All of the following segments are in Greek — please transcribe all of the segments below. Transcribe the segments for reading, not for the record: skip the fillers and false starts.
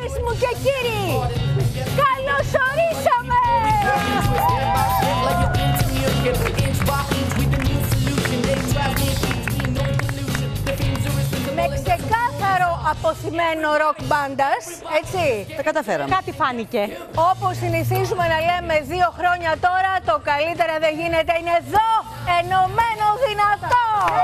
Κυρίες μου και κύριοι, καλώς ορίσαμε! Με ξεκάθαρο αποθυμένο ροκ μπάντας, έτσι. Τα καταφέραμε. Κάτι φάνηκε. Όπως συνηθίζουμε να λέμε 2 χρόνια τώρα, το καλύτερα δεν γίνεται, είναι εδώ, ενωμένο δυνατό!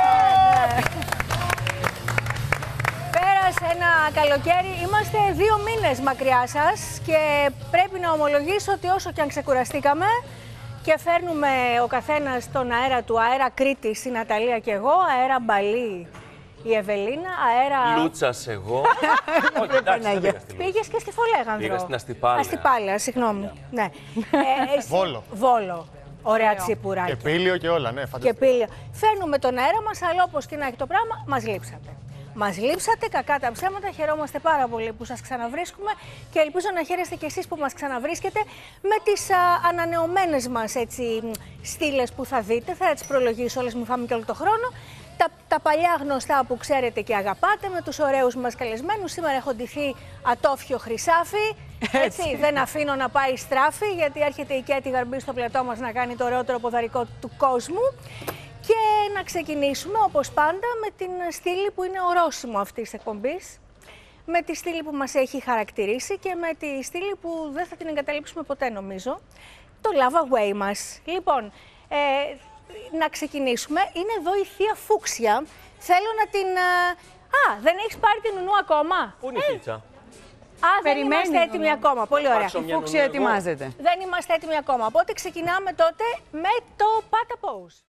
Πέρασε ένα καλοκαίρι, είμαστε 2 μήνες μακριά σας και πρέπει να ομολογήσω ότι όσο και αν ξεκουραστήκαμε και φέρνουμε ο καθένας τον αέρα του, αέρα Κρήτης η Ναταλία και εγώ, αέρα Μπαλί η Ευελίνα, αέρα... Λούτσας εγώ. Όχι, εντάξει, δεν πήγα στη Λούτσα. Πήγες και στη Φολέγανδρο. Πήγα στην Αστυπάλαια. Αστυπάλαια, συγγνώμη. Ναι. Βόλο. Βόλο. Ωραία τσιπουράκια. Και πήλιο και όλα, ναι, Και φανταστείτε. πήλιο. Φέρνουμε τον αέρα μας, αλλά όπως και να έχει το πράγμα, μας λείψατε. Μας λείψατε, κακά τα ψέματα, χαιρόμαστε πάρα πολύ που σας ξαναβρίσκουμε και ελπίζω να χαίρεστε κι εσείς που μας ξαναβρίσκετε με τις ανανεωμένες μας στήλες που θα δείτε, θα τις προλογίσω όλες, μου φάμε και όλο το χρόνο. Τα παλιά γνωστά που ξέρετε και αγαπάτε με τους ωραίους μας καλεσμένους. Σήμερα έχω ντυθεί ατόφιο χρυσάφι, έτσι, δεν αφήνω να πάει στράφη γιατί έρχεται η Κέτη Γαρμπή στο πλατό μας να κάνει το ωραιότερο ποδαρικό του κόσμου. Και να ξεκινήσουμε όπως πάντα με την στήλη που είναι ορόσημο αυτής της εκπομπής, με τη στήλη που μας έχει χαρακτηρίσει και με τη στήλη που δεν θα την εγκαταλείψουμε ποτέ νομίζω, το Love Away μας. Λοιπόν, να ξεκινήσουμε. Είναι εδώ η Θεία Φούξια. Θέλω να την... δεν έχεις πάρει την νουνού ακόμα? Πού είναι η Φίτσα? Δεν είμαστε έτοιμοι ακόμα. Πολύ ωραία. Πάρξω μια Φούξια νουνού εγώ. ετοιμάζεται. Δεν είμαστε έτοιμοι ακόμα. Οπότε ξεκινάμε τότε με το Πάτα Pose.